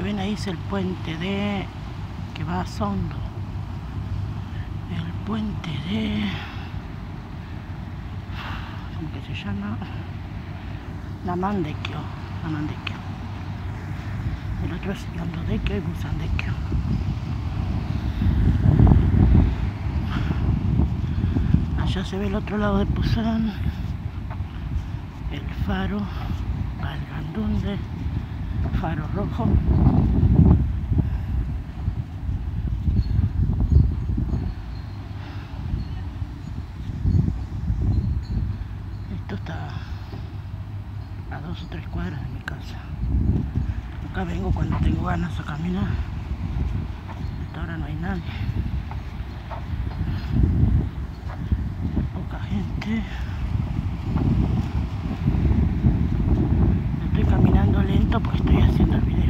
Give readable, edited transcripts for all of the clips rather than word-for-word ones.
ven ahí es el puente que va a Sondo. El puente ¿cómo que se llama? Namandekyo. El otro es Yondodekyo y Busandekyo. Allá se ve el otro lado de Busan, el faro, Galgandunde, faro rojo. Esto está a 2 o 3 cuadras de mi casa. Acá vengo cuando tengo ganas a caminar. Hasta ahora no hay nadie. Poca gente. Estoy caminando lento porque estoy haciendo el video.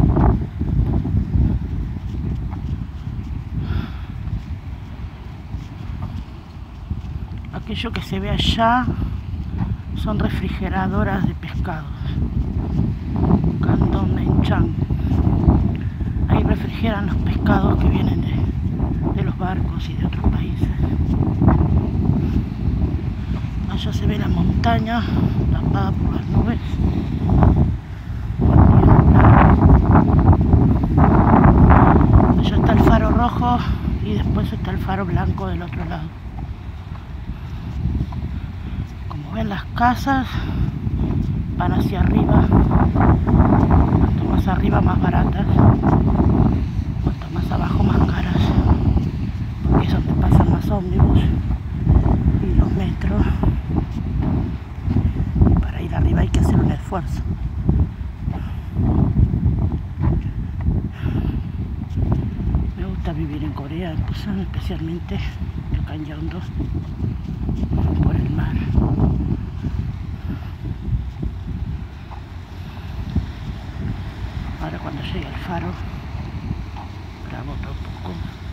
Aquello que se ve allá son refrigeradoras de pescados. Cantón Nenchan. Ahí refrigeran los pescados que vienen de los barcos y de otros países. Allá se ve la montaña tapada por las nubes. Allá está el faro rojo y después está el faro blanco del otro lado. Como ven, las casas van hacia arriba. Cuanto más arriba, más baratas. Cuanto más abajo, más caras. Porque es donde pasan más ómnibus y los metros. Para ir arriba hay que hacer un esfuerzo. Me gusta vivir en Corea, en Busan, especialmente acá en Yeongdo, por el mar. Ahora cuando llegue al faro grabo otro poco.